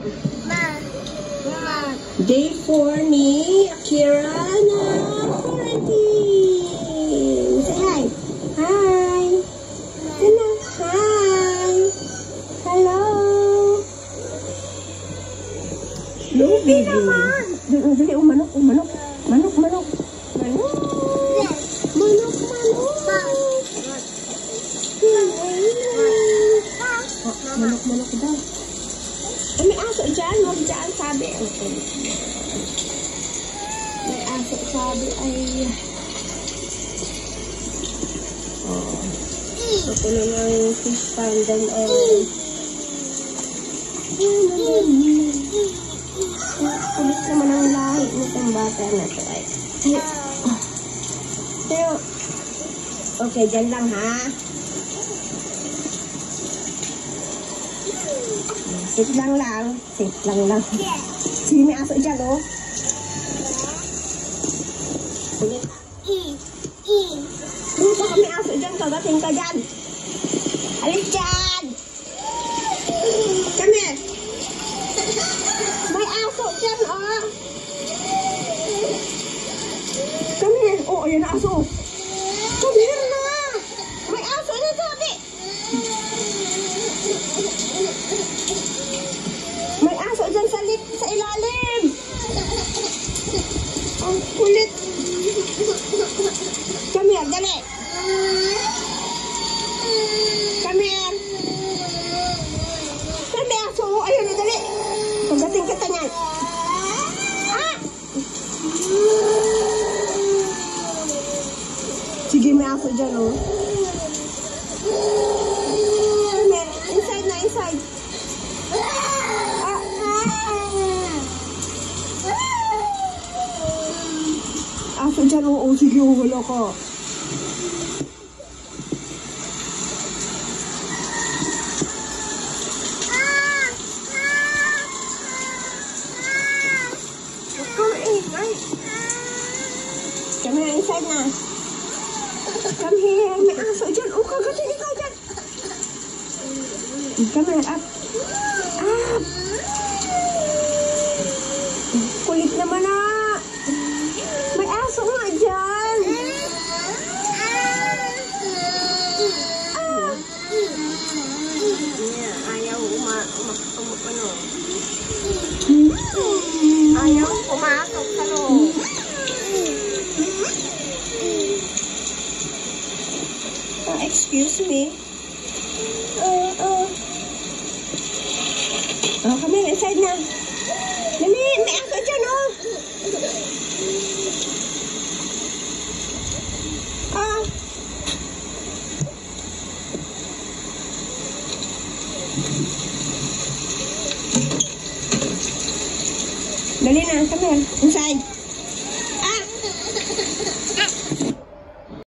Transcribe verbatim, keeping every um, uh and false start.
Day four ni Akira na quarantine. Say hi. Hi. Hello. Hi. Hello. Hello, baby. naman. Dali, dali. Oh, manok. Oh, manok. Manok, manok. Manok. Manok, manok. Oh, manok, manok daw. Eh, may aso dyan. Huwag dyan, sabi. Okay. May aso, sabi ay... Oh. Ito na ng fish pan doon ay... Kulis naman ang lahi nitong bata na ito ay... Pero... Okay, dyan lang ha. Sit lang lang. Sit lang lang. Sige, may aso dyan, oh. Sige. Ano baka may aso dyan? Kagating ka dyan. Alis dyan! Come here. May aso dyan, oh. Come here. Oh, ayan na aso. Come here na. May aso na sabi. May aso dyan sa, lit, sa ilalim. Ang kulit. Come here, dali. Come here. Come here, aso. Ayun na, dali. Pagdating kita niyan. Ah! Sige, may aso dyan, oh. Come here. Inside na, inside. Aso dyan, oo. Sige, wala ka. Come here, Come here, inside na. Come here, may aso dyan. Oh, kagatin ikaw dyan. Come here, up. Up. Kulit naman na. May aso nga dyan. Ah. Ayaw uma, uma, uma, ano. Ayaw pumasok sa loob. Oh, excuse me. Uh, uh. Oh, come here, inside na. Dali, may aso dyan, oh. Ah. Dali na, come here, inside.